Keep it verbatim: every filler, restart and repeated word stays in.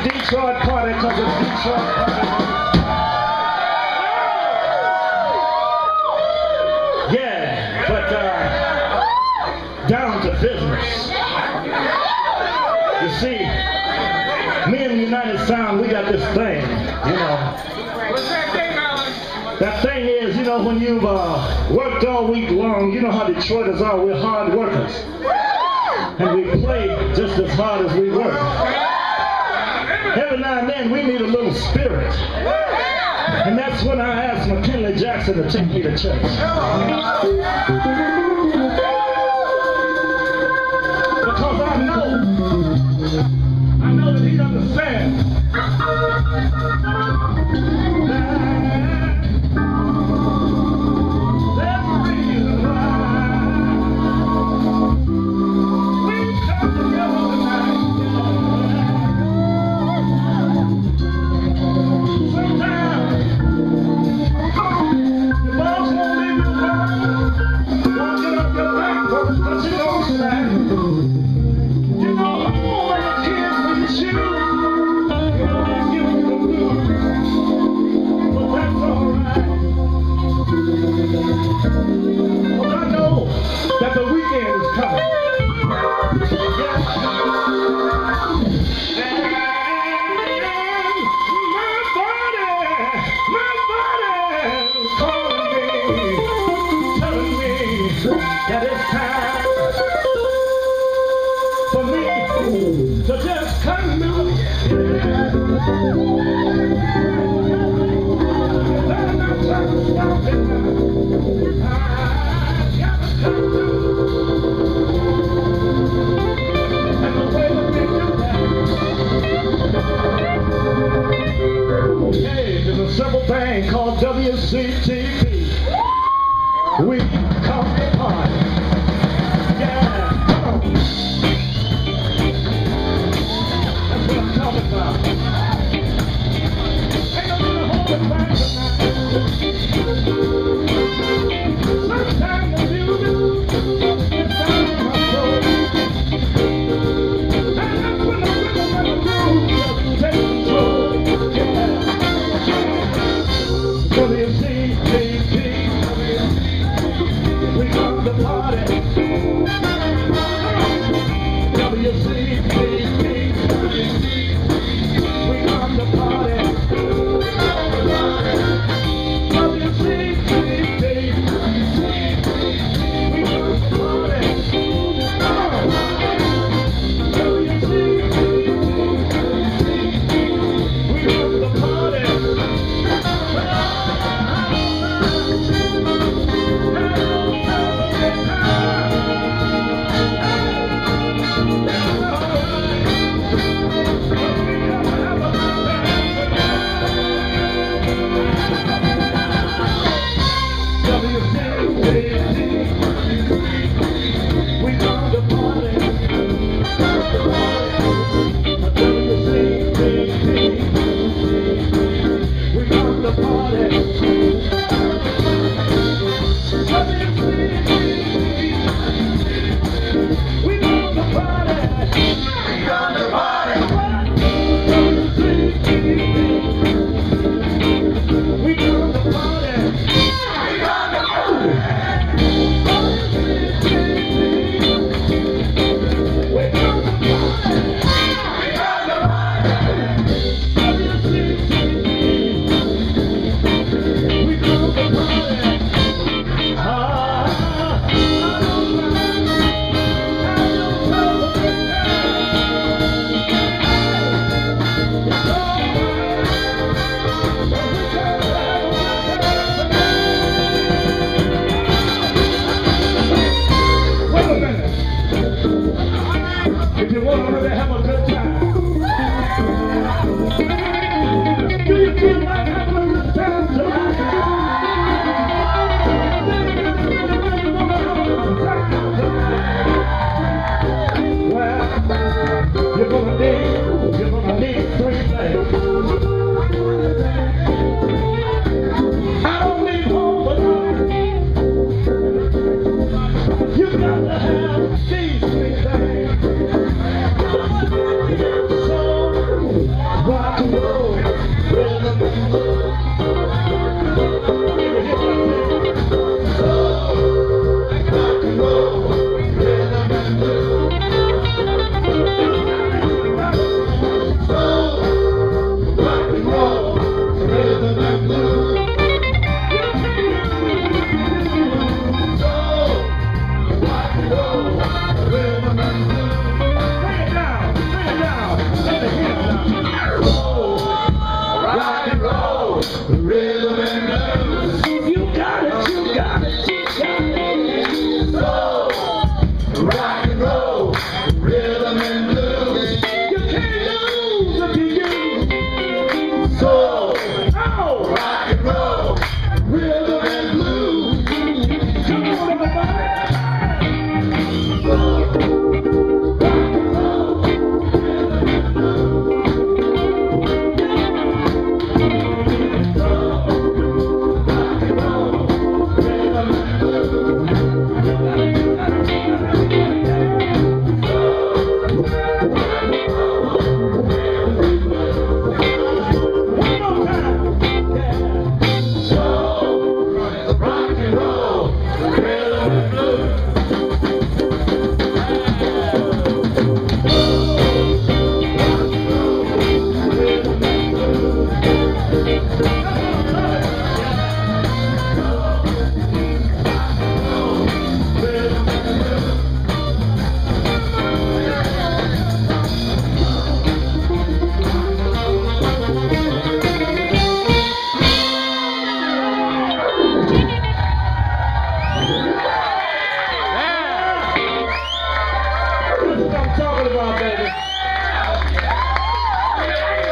Detroit party because it's Detroit party. Yeah, but uh, down to business. You see, me and United Sound, we got this thing, you know. That thing is, you know, when you've uh, worked all week long, you know how Detroiters are, we're hard workers. And we play just as hard as we work. Every now and then we need a little spirit. And that's when I asked McKinley Jackson to take me to church. Because I know, I know that he understands. That it's time for me to just come out. I'm not trying to stop it now. I gotta come through. And the way that we do that. Hey, there's a simple thing called W C T P. We come to party. Yeah, come on. That's what I'm talking about. Ain't no need to hold it back tonight. Sometimes the music gets down in my soul. And that's when the rhythm and the groove just take control. Yeah. W C T P. We come to party. W C T P. We come to party. W C T P. We come to party. Come on. W C T P. We come to party. If you want to really have a